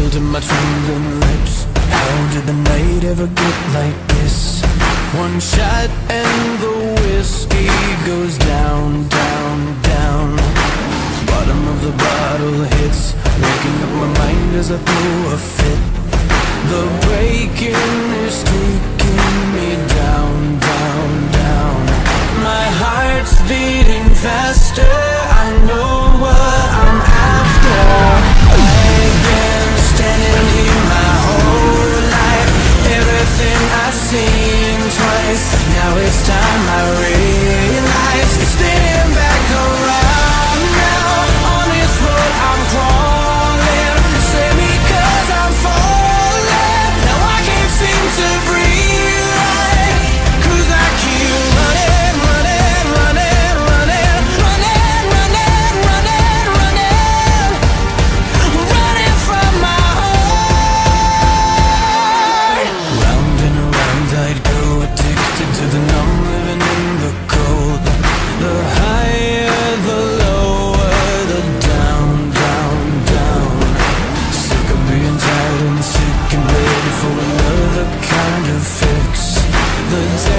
to my trembling lips. How did the night ever get like this? One shot and the whiskey goes down, down, down. Bottom of the bottle hits, waking up my mind as I throw a fit. The breaking is taking me down, down, down. My heart's beating faster, I know what I'm after. I've been standing here my whole life, everything I've seen twice. Now it's time I realize it's spinning back around now. On this road I'm crawling, save me 'cause I'm falling. Now I can't seem to breathe right, 'cause I keep running, running, running, running, running, running, running, running, running from my heart. Round and around I'd go, addicted to the numb, living in the cold. The higher, the lower, the down, down, down. Sick of being tired and sick and ready for another kind of fix. The